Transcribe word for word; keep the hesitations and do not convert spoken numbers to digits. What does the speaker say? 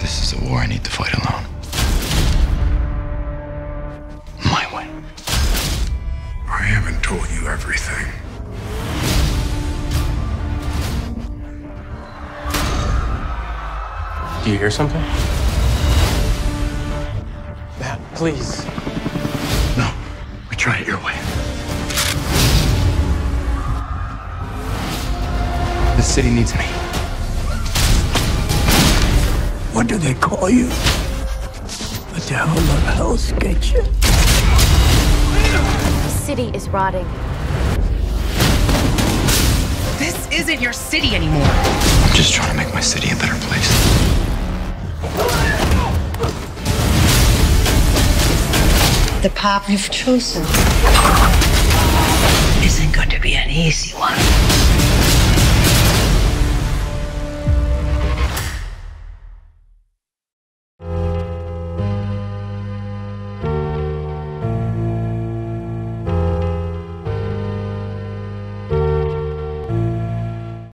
This is a war I need to fight alone. My way. I haven't told you everything. Do you hear something? Matt, please. No, we try it your way. The city needs me. What do they call you? A devil of hell's sketcher. The city is rotting. This isn't your city anymore. I'm just trying to make my city a better place. The path you've chosen isn't going to be an easy one.